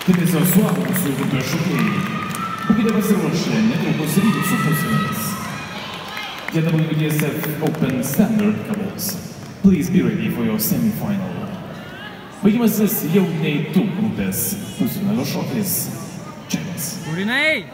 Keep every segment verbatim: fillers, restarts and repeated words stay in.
Dėmesio suaugusių grupės šokėjai. Būkite pasiruošę netrukus rytų su pusėmis. J W D S F Open Standard couples. Please be ready for your semi-final. Baigiamasis jauneitų grupės pusfinalio šokis. Čekas. Kūriniai!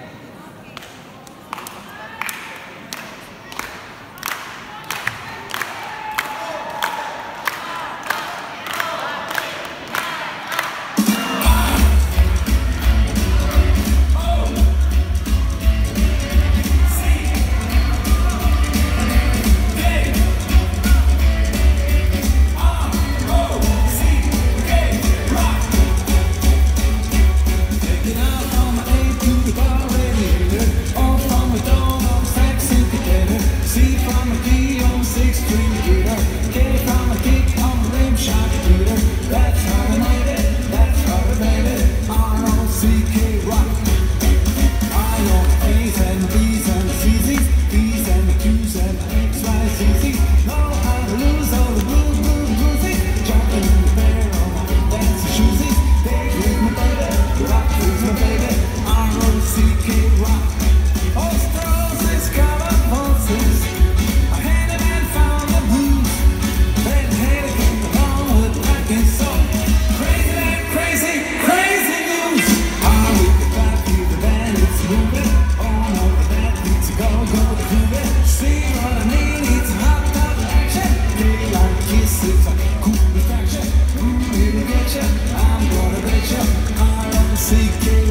I'm gonna bet you I don't see